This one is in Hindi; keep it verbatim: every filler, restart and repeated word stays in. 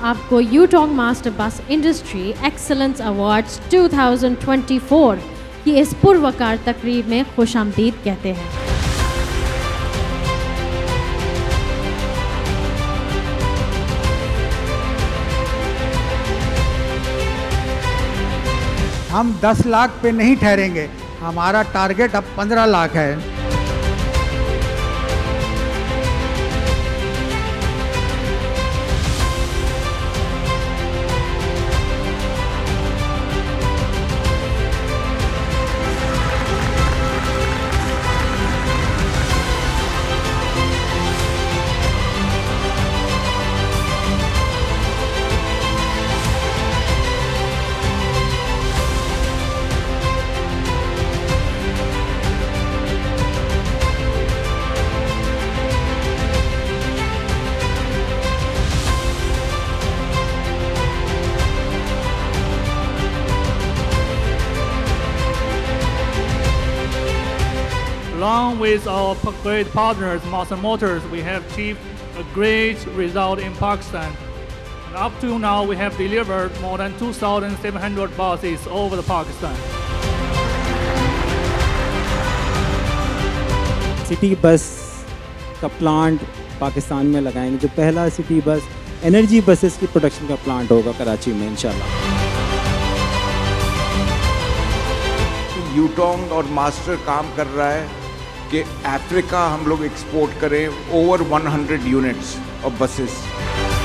आपको Yutong master bus industry excellence awards दो हज़ार चौबीस की इस पुरवकार तकरीब में खुशामदीद कहते हैं। हम दस लाख पे नहीं ठहरेंगे, हमारा टारगेट अब पंद्रह लाख है। Along with our great partners, Master Motors, we have achieved a great result in Pakistan. And up to now, we have delivered more than two thousand seven hundred buses over the Pakistan. City bus का प्लांट पाकिस्तान में लगाएंगे, जो पहला सिटी बस एनर्जी बसेस की प्रोडक्शन का प्लांट होगा कराची में इंशाल्लाह। यूटोंग और मास्टर काम कर रहा है कि अफ्रीका हम लोग एक्सपोर्ट करें ओवर सौ यूनिट्स ऑफ बसेस।